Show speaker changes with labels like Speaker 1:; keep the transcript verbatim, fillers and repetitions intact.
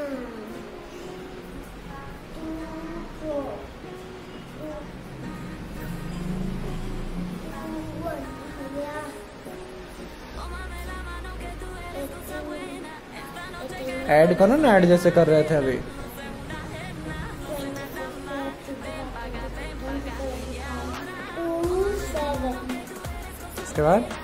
Speaker 1: Add करो ना, add जैसे कर रहे थे अभी। उसके बाद